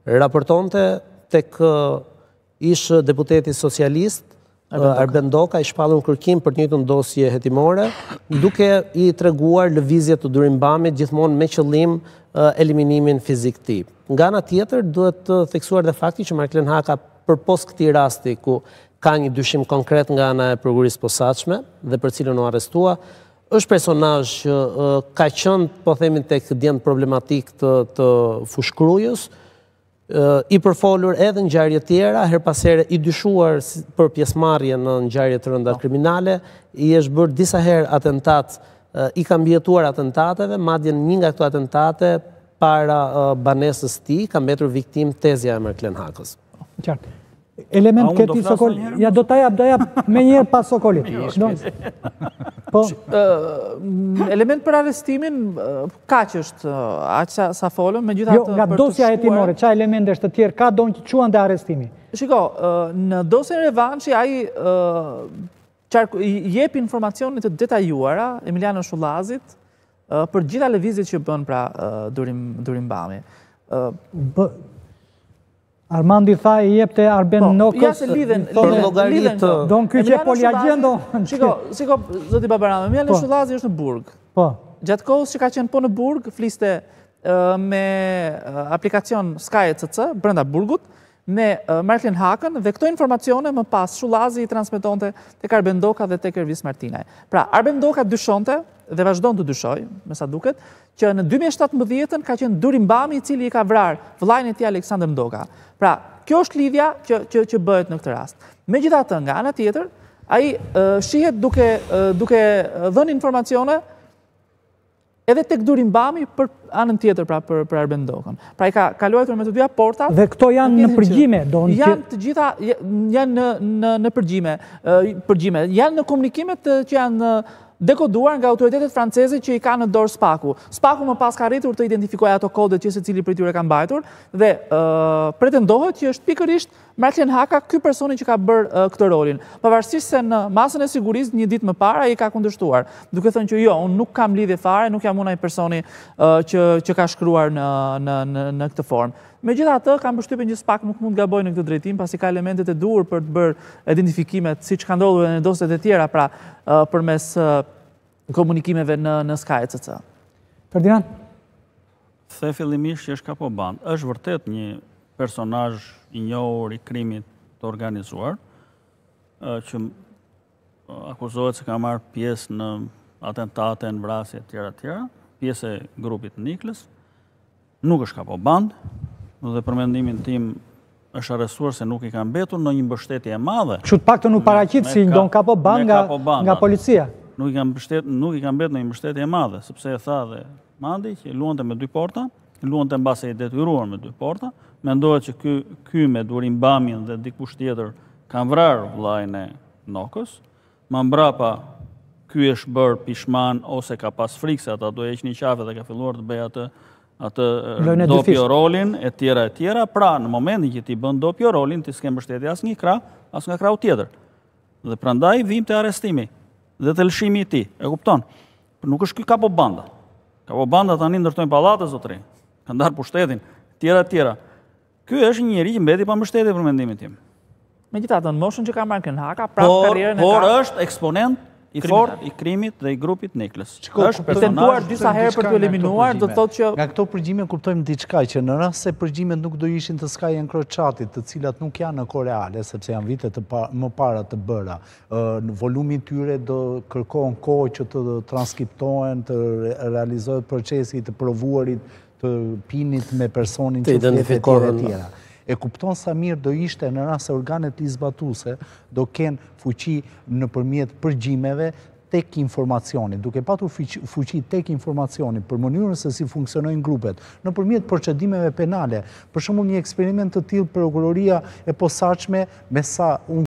raportonte tek ish deputeti socialist Arben Doka i shpallur kërkim për të njëjtën dosje hetimore, duke i treguar lëvizje të Durimbamit gjithmonë me qëllim eliminimin fizik të tij. Nga ana tjetër, duhet të theksuar dhe fakti që Marklen Haka përpos këtij rasti ku ka një dyshim konkret nga ana e prokurisë posaçme dhe për cilën u arrestua, është personazh që ka qenë, po themi, tek djent problematik të fushkrujës, i përfolur edhe në ngjarje tjera, her pas here i dyshuar për pjesëmarrje në ngjarje të rënda kriminale, i është bërë disa herë atentat, i ka mbijetuar atentateve, madje një nga këto atentate para banesës së tij ka mbetur viktimë tezja e Marklen Hakës. Qartë. Element këti Sokol, ja do ta jap me njëherë pas Sokolit. Po. Element për arrestimin, kaq është, aq sa folëm, megjithatë. Jo, nga dosja hetimore, çfarë elemente është të tjerë ka don që quhen te arrestimi? Shiko, në dosjen Revanshi ai jep informacione të detajuara Emiliano Shullazit për gjitha lëvizjet që bën pra Durimbami. Armandi tha i jepte Arben Nokës. Ja se lidhen. Don ky që poliagjendo. Shiko, zoti Babarama, Emiliano Shullazi është në Burg. Po. Gjatë kohës që ka qenë po në Burg, fliste me aplikacion Sky CC brenda Burgut, me Marklen Hakën, dhe këto informacione më pas Shullazi i transmetonte tek Arben Doka dhe tek Ervis Martinaj. Pra, Arben Doka dyshonte dhe vazhdon të dyshoj, me sa duket, që në 2017 ka qenë Durimbami i cili i ka vrarë vëllain e tij Aleksandër Ndoka. Pra, kjo është lidhja që bëhet në këtë rast. Megjithatë, nga ana tjetër, ai shihet duke dhënë informacione edhe tek Durimbami për anën tjetër, pra për Arben Dokën. Pra i ka luajtur me të dyja portat. Dhe këto janë në përgjime? Janë të gjitha, janë në përgjime. Janë në komunikimet që janë dekoduar nga autoritetet franceze që i ka në dorë Spaku. Spaku më pas ka arritur të identifikojë ato kodet që secili prej tyre ka mbajtur dhe pretendohet që është pikërisht Marklen Haka ky personi që ka bërë këtë rolin. Pavarësisht se në masën e sigurisë një ditë më parë ai ka kundërshtuar, duke thënë që jo, unë nuk kam lidhje fare, nuk jam unë ai personi që ka shkruar në këtë formë. Megjithatë, kam përshtypjen që Spak nuk mund gabojë në këtë drejtim, pasi ka elementet e duhur për të bërë identifikimet, siç ka ndodhur në dosjet e tjera, pra përmes komunikimeve në Sky CC. Ferdinand? The fillimisht që është kapoband. Është vërtet një personazh i njohur i krimit të organizuar, që akuzohet se ka marrë pjesë në atentate, në vrasje tjera, pjesë e grupit Niklës. Nuk është kapoband, dhe për mendimin tim është arrestuar se nuk i ka mbetur në një mbështetje e madhe. Kështu të paktën u paraqit si ndon kapoband nga policia. Nuk i ka mbetur në një mbështetje e madhe, sepse e tha dhe Mandi që luante me dy porta, luante mbase i detyruar me dy porta, mendohet që ky me Durimbamin dhe dikush tjetër kanë vrarë vllain e Nokës. Më mbrapa ky është bërë pishman ose ka pas frikë se ata do heqë një qafe dhe ka filluar të bëjë atë dopjo rolin e tjera, pra në momentin që ti bën dopjo rolin, ti s'ke mbështetje as një krah, as nga krahu tjetër. Dhe prandaj vim te arrestimi dhe te lëshimi i tij. E kupton? Nuk është ky kapobanda. Kapobanda tani ndërtojnë pallate zotëri, kanë ndarë pushtetin, tjera. Ky është një njerëz që mbeti pa mbështetje për mendimin tim. Megjithatë, në moshën që ka Marklen Haka, prapë karrierën e ka. Por është eksponent i fort i krimit dhe i grupit Niklës. Është tentuar disa herë për të eliminuar, do të thotë që nga këto përgjime kuptojmë diçka, që në rast se përgjimet nuk do ishin të Sky Encrochatit, të cilat nuk janë në kohë reale, sepse janë vite më para të bëra, në volumin tyre do kërkohen kohë që të transkriptohen, të realizohet procesi të provuarit, të pinit me personin që flet e tjera. E kupton sa mirë do ishte në rast se organet ligjzbatuese do kenë fuqi nëpërmjet përgjimeve tek informacioni, duke patur fuqi tek informacioni për mënyrën se si funksionojnë grupet, nëpërmjet procedimeve penale. Për shembull, një eksperiment të tillë prokuroria e posaçme, me sa